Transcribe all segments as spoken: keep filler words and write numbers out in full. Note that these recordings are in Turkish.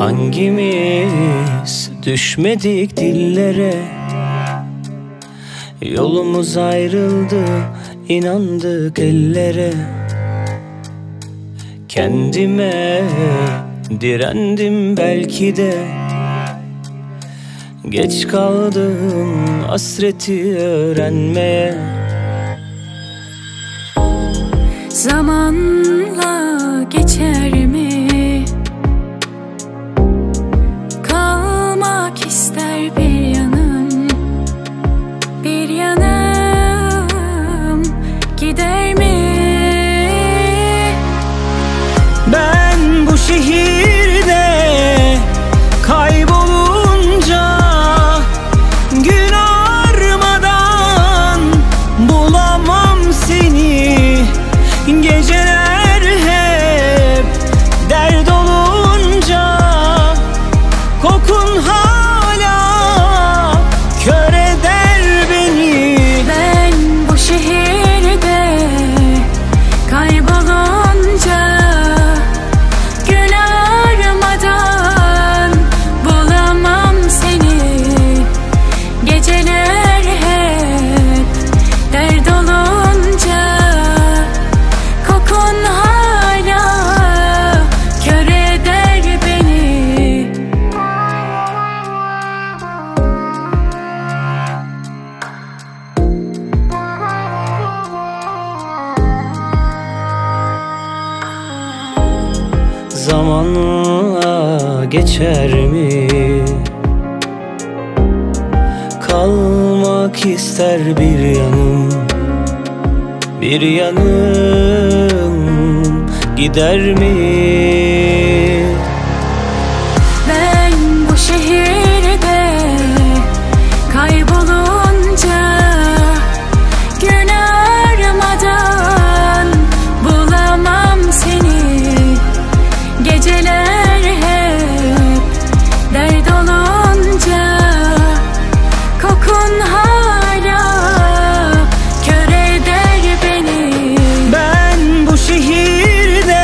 Hangimiz düşmedik dillere? Yolumuz ayrıldı, inandık ellere. Kendime direndim belki de, geç kaldım hasreti öğrenmeye. Zamanla geçer mi? Kalmak ister bir yanım, bir yanım gider mi? Ben bu şehirde kaybolunca gün armadan bulamam seni. Geceler hep dert olunca kokun hala kör eder beni. Ben bu şehirde kaybolunca gün armadan bulamam seni. Geceler hep dert olunca kokun hala kör eder beni. Zamanla geçer mi? Kalmak ister bir yanım, bir yanım gider mi? Ben bu şehirde kaybolunca gün armadan bulamam seni. Geceler hep dert olunca kokun hala kör eder beni. Ben bu şehirde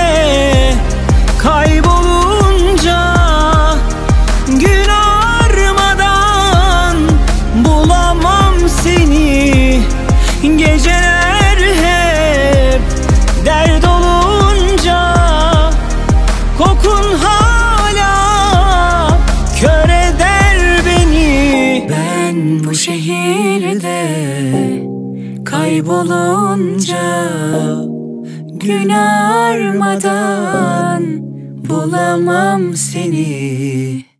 kaybolunca gün armadan bulamam seni. Geceler hep dert olunca kokun hala kör eder beni. Ben bu şehirde kaybolunca gün armadan bulamam seni.